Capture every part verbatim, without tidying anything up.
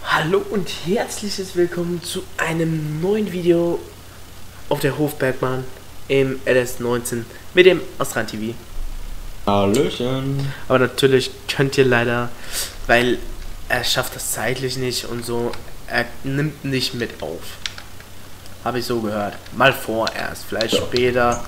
Hallo und herzliches Willkommen zu einem neuen Video auf der Hofbergmann im L S neunzehn mit dem Astran T V. Hallöchen. Aber natürlich könnt ihr leider, weil er schafft das zeitlich nicht und so, er nimmt nicht mit auf. Habe ich so gehört. Mal vorerst, vielleicht ja. Später.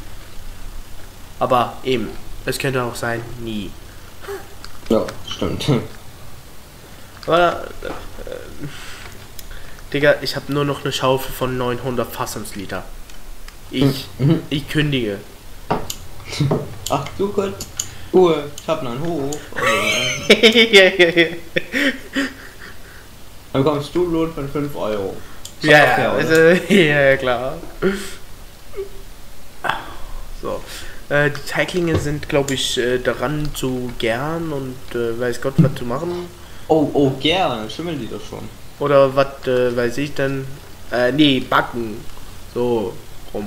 Aber eben, es könnte auch sein, nie. Ja, stimmt. Aber, äh, Digga, ich habe nur noch eine Schaufel von neunhundert Fassungsliter. Ich, mhm. ich kündige. Ach, du Gott. Uhr, ich hab noch einen Hof. Dann bekommst du Lohn von fünf Euro. Ja, ja, fair, also, ja, klar. So. Äh, die Teiglinge sind, glaube ich, äh, daran zu gern und äh, weiß Gott, was zu machen. Oh, oh, gern. Schimmeln die doch schon. Oder was äh, weiß ich denn? Äh, nee, backen. So, rum.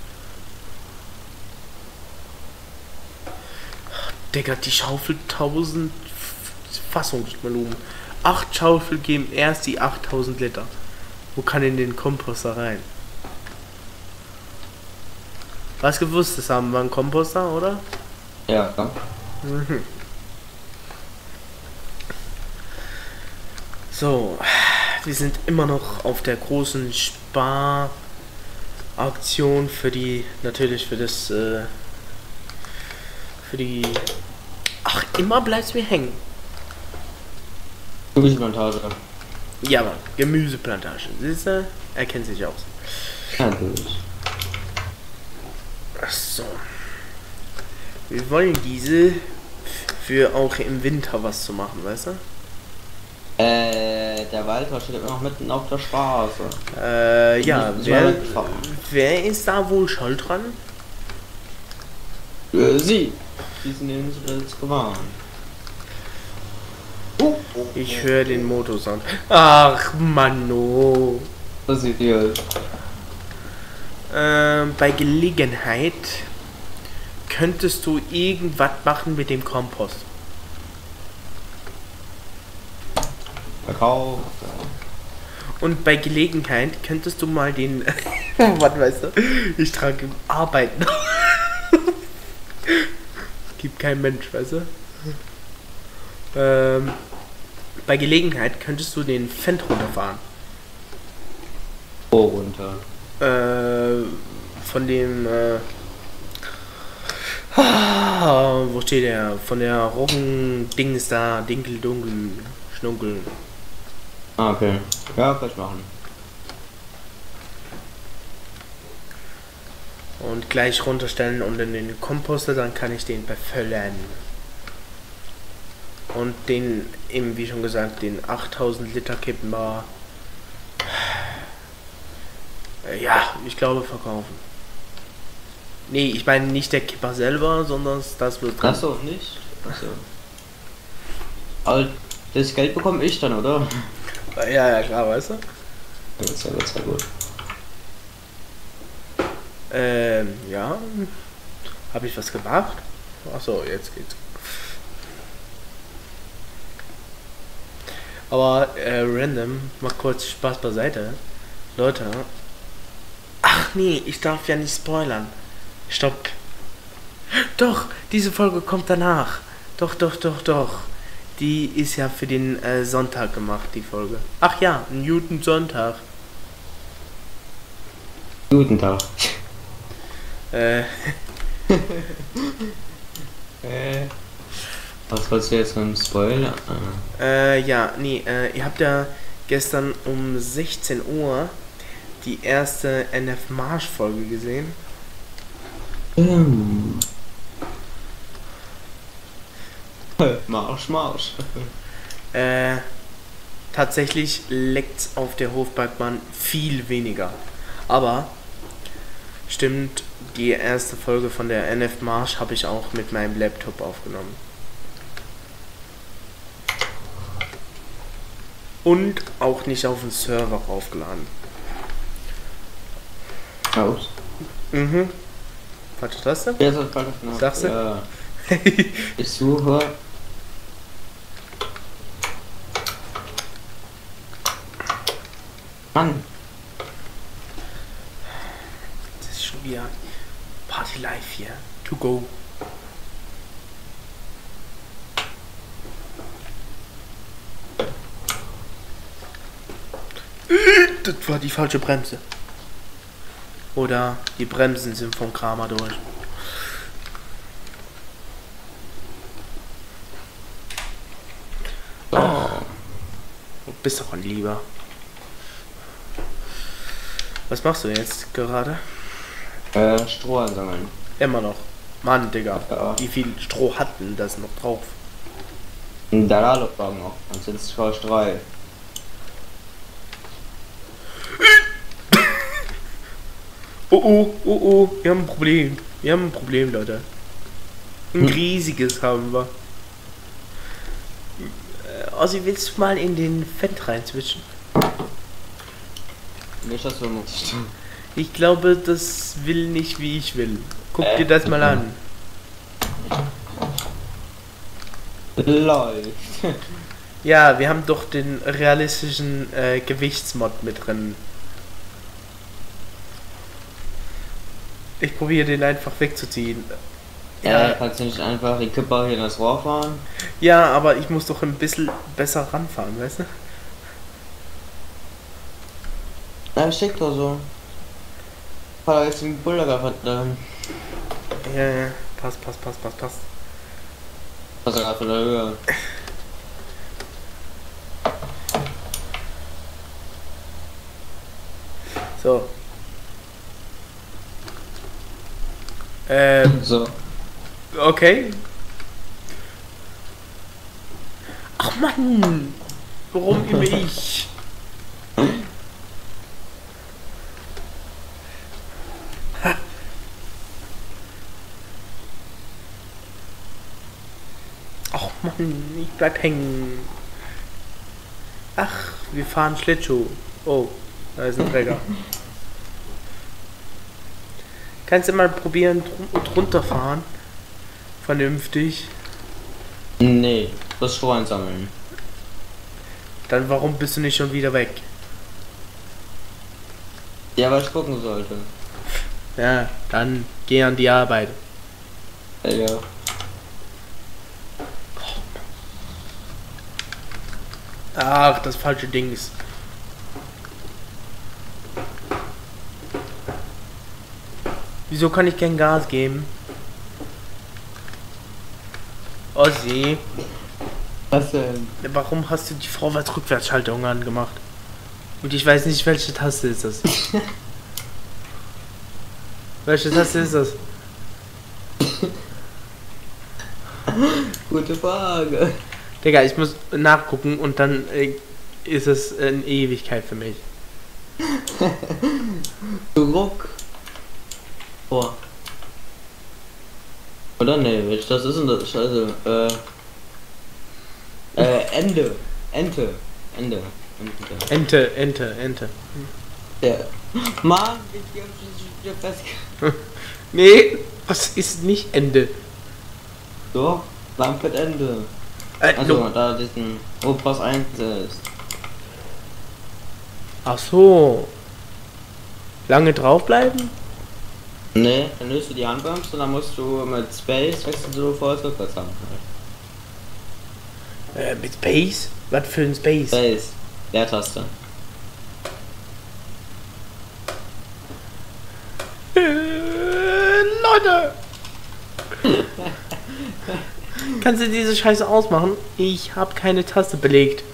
Digga, die Schaufel tausend Fassungsvolumen. acht Schaufel geben erst die achttausend Liter. Wo kann in den Komposter rein? Was gewusst, das haben wir einen Komposter, oder? Ja, ja. Mhm. So, wir sind immer noch auf der großen Sparaktion für die, natürlich für das, äh, für die, ach, immer bleibt's mir hängen. Gemüseplantage. Ja, aber Gemüseplantage, siehst du, er kennt sich aus. Ja, natürlich. Ach so. Wir wollen diese für auch im Winter was zu machen, weißt du? Äh, der Walter steht immer noch mitten auf der Straße. Äh, ja, wer, wer ist da wohl schuld dran? Äh, Sie. Die sind uns gewarnt. Oh, oh, Ich höre den Motorsound. Ach, Manno. Das sieht ihr. Äh, bei Gelegenheit könntest du irgendwas machen mit dem Kompost. Verkauf. Und bei Gelegenheit könntest du mal den... Was weißt du? Ich trage Arbeiten. Gibt kein Mensch, weißt du? Ähm, bei Gelegenheit könntest du den Fendt runterfahren. Oh, runter. Äh, von dem... Äh, ah, wo steht der? Von der Roggen-Dings da. Dinkel, dunkel, schnunkel. Ah, okay. Ja, kann ich machen. Und gleich runterstellen und in den Komposter, dann kann ich den befüllen. Und den, eben wie schon gesagt, den achttausend Liter Kippenbar. Äh, ja, ich glaube verkaufen. Nee, ich meine nicht der Kipper selber, sondern das wird drin. Achso, nicht? Achso. Aber das Geld bekomme ich dann, oder? Ja, ja, klar, weißt du? Das ist ja, das ist ja gut. Ähm, ja. Habe ich was gemacht? Achso, jetzt geht's. Aber, äh, random, mal kurz Spaß beiseite. Leute. Ach nee, ich darf ja nicht spoilern. Stopp. Doch, diese Folge kommt danach. Doch, doch, doch, doch. Die ist ja für den äh, Sonntag gemacht, die Folge. Ach ja, Newton Sonntag. Guten Tag. Äh. äh. Was wolltest du jetzt mit dem Spoiler? Ah. Äh, ja, nee, äh, ihr habt ja gestern um sechzehn Uhr die erste N F Marsch Folge gesehen. Ähm. Marsch, Marsch. Äh, tatsächlich leckt's auf der Hofbergmann viel weniger. Aber stimmt, die erste Folge von der N F Marsch habe ich auch mit meinem Laptop aufgenommen. Und auch nicht auf den Server raufgeladen. Aus. Mhm. Falsche Taste? Ja, das war das noch. Sagst du? Ja. Ich suche. Mann. Das ist schon wieder Party Life hier. To go. Das war die falsche Bremse. Oder die Bremsen sind vom Kramer durch. So. Oh. Du bist doch ein Lieber. Was machst du jetzt gerade? Äh, Stroh einsammeln. Immer noch. Mann, Digga. Ja. Wie viel Stroh hat denn das noch drauf? Da läuft auch noch. Dann sind es fast drei. Oh oh, oh oh, wir haben ein Problem. Wir haben ein Problem, Leute. Ein Hm. riesiges haben wir. Äh, Ossi, willst du mal in den Fendt rein switchen? Nicht das vermutet. Ich glaube, das will nicht, wie ich will. Guck Äh. dir das mal an. Läuft. Ja, wir haben doch den realistischen äh, Gewichtsmod mit drin. Ich probiere den einfach wegzuziehen. Ja, ja, kannst du nicht einfach die Kipper hier in das Rohr fahren? Ja, aber ich muss doch ein bisschen besser ranfahren, weißt du? Na, schick doch so. Fahr doch jetzt den Bulldogger verdammt. Ja, ja, passt, passt, passt, passt, passt. Was er gerade von der Höhe. So. Ähm, So. okay. Ach Mann! Warum immer ich? Ha. Ach Mann, ich bleib hängen. Ach, wir fahren Schlittschuh. Oh, da ist ein Träger. Kannst du mal probieren, dr drunter fahren? Vernünftig. Nee, das Stroh einsammeln. Dann warum bist du nicht schon wieder weg? Ja, weil ich gucken sollte. Ja, dann geh an die Arbeit. Ja, ja. Ach, das falsche Ding ist. Wieso kann ich kein Gas geben? Ossi, Was denn? warum hast du die Vorwärts-Rückwärts-Schaltung angemacht? Und ich weiß nicht, welche Taste ist das. Welche Taste ist das? Gute Frage. Digga, ich muss nachgucken und dann äh, ist es eine Ewigkeit für mich. Druck. Oh. Oder ne, welch das ist denn das? Scheiße. Äh. Äh, Ende. Ente. Ende. Ente. Ente, Ente, Ente. Ja. Mann, ich hab dich wieder fest. Nee, was ist nicht Ende? So, Lampet Ende. Äh, Also, no. da diesen Opas eins ist. Ach so. Lange draufbleiben? Ne, dann löst du die Handbremse und dann musst du mit Space wechseln du vor als rückwärts haben. Äh, mit Space? Was für ein Space? Space. Leertaste. Äh, Leute! Kannst du diese Scheiße ausmachen? Ich habe keine Taste belegt.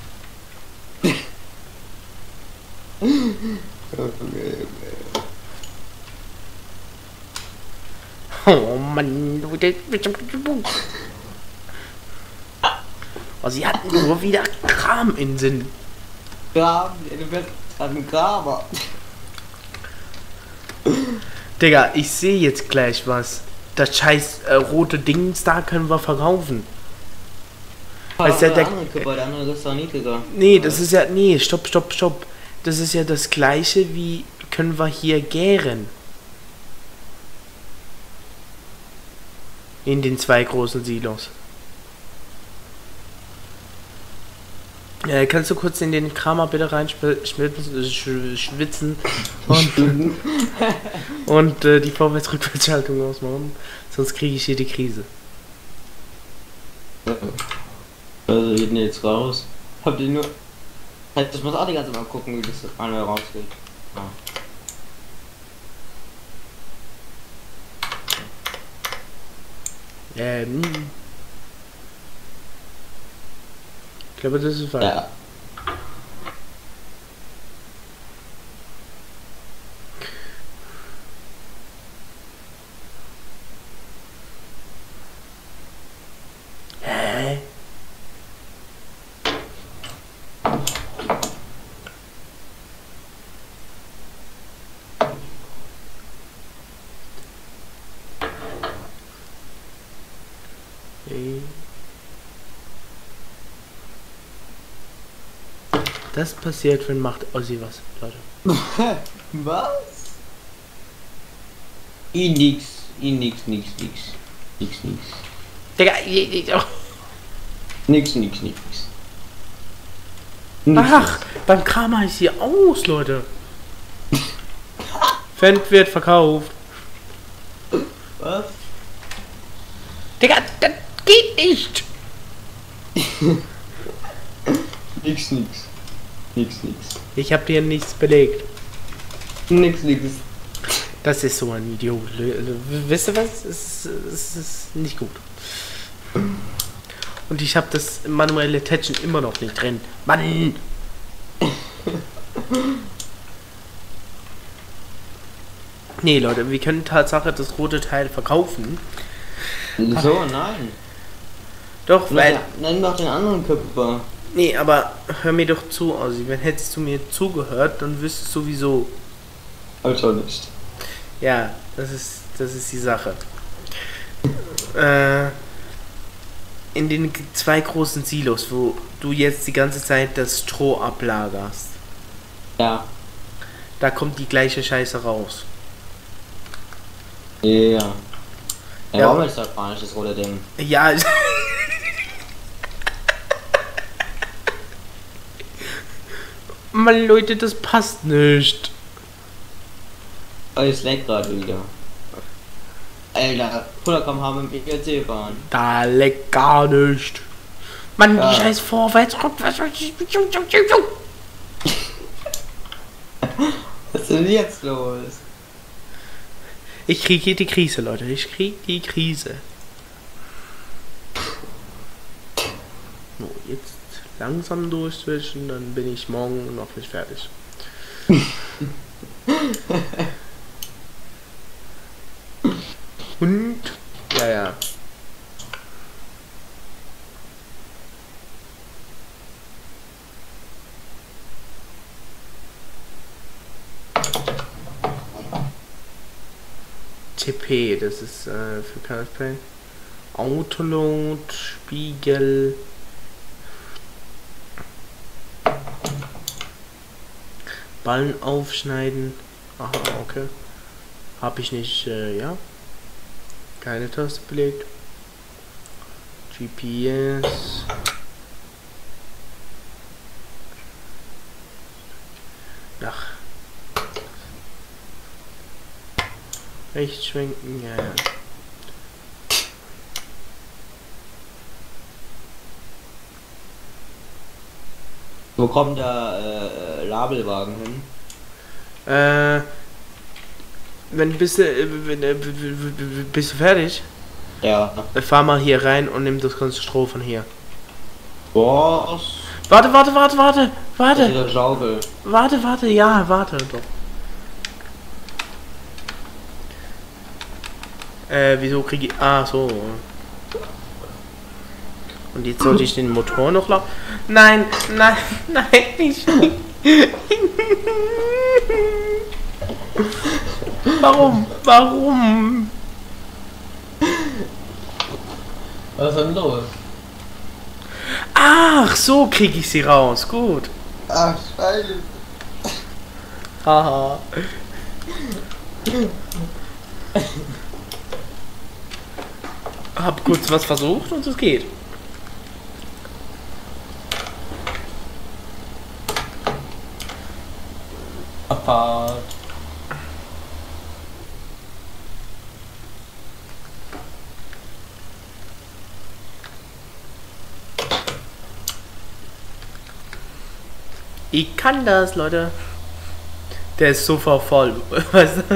Oh Mann, du Oh, sie hatten nur wieder Kram in Sinn. Graben, du bist ein Graber. Digga, ich sehe jetzt gleich was. Das scheiß äh, rote Dings da können wir verkaufen. Das ist ja der der- andere Körper, der andere ist doch niedriger. Nee, das ist ja. Nee, stopp, stopp, stopp. Das ist ja das gleiche wie können wir hier gären. In den zwei großen Silos. Äh, kannst du kurz in den Kramer bitte reinschwitzen und, und äh, die Vorwärts-Rückwärtsschaltung ausmachen? Sonst kriege ich hier die Krise. Also geht denn jetzt raus? Habt ihr nur... Halt, ich muss auch die ganze Zeit mal gucken, wie das einmal rausgeht. Ah. Ähm... Ich glaube, das ist falsch. Ja. Hä? Okay. Das passiert, wenn macht Ossi was, Leute. Was? I nix, I nix, nix, nix. Nix, nix. Digga, ich, ich, oh. Nix, nix, nix. Nix, Ach, beim Kramer ist hier aus, Leute. Fendt wird verkauft. Was? Digga, das geht nicht. Nix, nix. Nix, nix. Ich hab dir nichts belegt. Nix, nix. Das ist so ein Idiot. Wisst ihr was? Es, es ist nicht gut. Und ich habe das manuelle Tätschen immer noch nicht drin. Mann! Nee, Leute, wir können Tatsache das rote Teil verkaufen. So, nein. Doch, weil... Nenn doch den anderen Köpfer. Nee, aber hör mir doch zu, Ossi. Wenn hättest du mir zugehört, dann wüsstest du sowieso. Also nicht. Ja, das ist, das ist die Sache. äh, in den zwei großen Silos, wo du jetzt die ganze Zeit das Stroh ablagerst, Ja. da kommt die gleiche Scheiße raus. Ja. Ja, Ja. warum ist das gar nicht das rote Ding? Ja, Mann, Leute, das passt nicht. Oh, es leckt gerade wieder. Alter, hundert Gramm haben im E C fahren. Da leckt gar nicht. Mann, Ja. die scheiß vorwärts, rückwärts. Was ist denn jetzt los? Ich krieg hier die Krise, Leute. Ich krieg die Krise. So, jetzt langsam durchwischen, dann bin ich morgen noch nicht fertig. Und ja, ja. T P, das ist äh, für K F P. Autoload, Spiegel. Ballen aufschneiden. Aha, okay. Hab ich nicht, äh, ja. Keine Taste belegt. G P S. Ach. Rechts schwenken, ja, ja. Wo kommt der äh, Labelwagen hin? Äh. Wenn bist du, äh, wenn, äh, bist du fertig? Ja. Fahr mal hier rein und nimm das ganze Stroh von hier. Was? Warte, warte, warte, warte, Das ist warte, der Schaufel. warte, warte, ja, warte doch. Äh, wieso kriege ich... Ah, so. Und jetzt sollte ich den Motor noch laufen. Nein, nein, nein, nicht. Warum? Warum? Was ist denn los? Ach, so kriege ich sie raus. Gut. Ach, scheiße. Haha. Hab kurz was versucht und es geht. Abfahrt. Ich kann das, Leute. Der ist so voll, weißt du?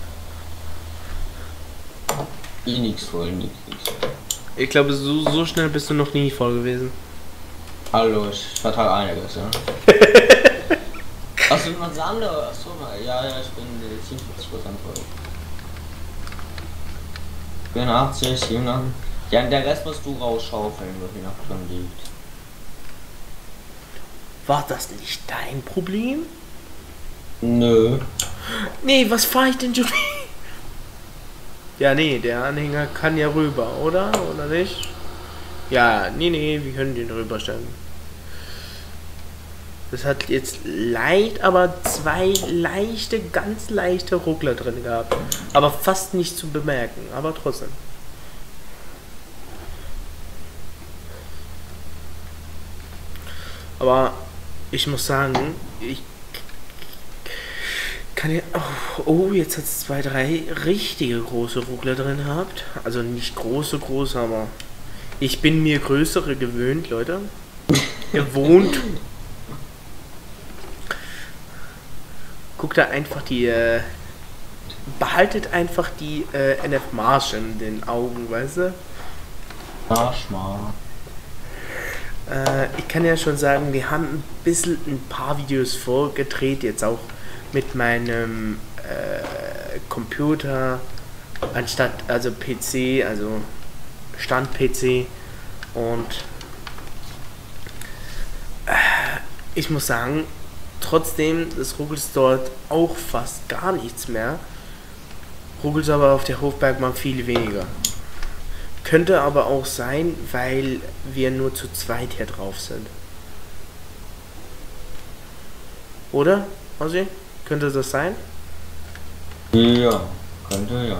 Eh nix voll, nix, nix. Ich glaube, so, so schnell bist du noch nie voll gewesen. Hallo, ich vertrage einiges, ja. Achso, was anderes? Achso, ja, ja, ich bin siebenundvierzig Prozent voll. vierundachtzig, siebenundachtzig. Ja, und der Rest musst du rausschaufeln, wo hier noch drin liegt. War das nicht dein Problem? Nö. Nee, was fahr ich denn schon? Ja, nee, der Anhänger kann ja rüber, oder? Oder nicht? Ja, nee, nee, wir können den rüberstellen. Das hat jetzt leicht, aber zwei leichte, ganz leichte Ruckler drin gehabt. Aber fast nicht zu bemerken, aber trotzdem. Aber ich muss sagen, ich kann ja... Oh, oh, jetzt hat es zwei, drei richtige große Ruckler drin gehabt. Also nicht große, große, aber... Ich bin mir größere gewöhnt, Leute. Gewohnt. Guckt da einfach die... Äh, behaltet einfach die äh, N F Marsch in den Augen, weißt du? Marsch mal. Äh, ich kann ja schon sagen, wir haben ein bisschen ein paar Videos vorgedreht, jetzt auch mit meinem äh, Computer, anstatt, also P C, also Stand-P C. Und äh, ich muss sagen, trotzdem, das ruckelt dort auch fast gar nichts mehr. Ruckelt aber auf der Hofbergbahn viel weniger. Könnte aber auch sein, weil wir nur zu zweit hier drauf sind. Oder, Ossi? Könnte das sein? Ja, könnte ja.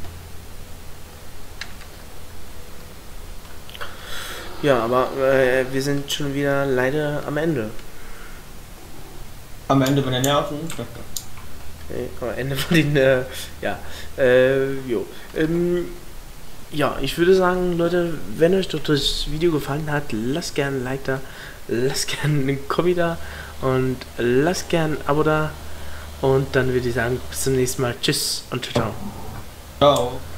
Ja, aber äh, wir sind schon wieder leider am Ende. Am Ende von den Nerven. Okay, am Ende von den, äh, ja, äh, jo. Ähm, ja, ich würde sagen, Leute, wenn euch doch das Video gefallen hat, lasst gerne ein Like da, lasst gerne einen Kommi da und lasst gerne ein Abo da. Und dann würde ich sagen, bis zum nächsten Mal. Tschüss und ciao. Ciao.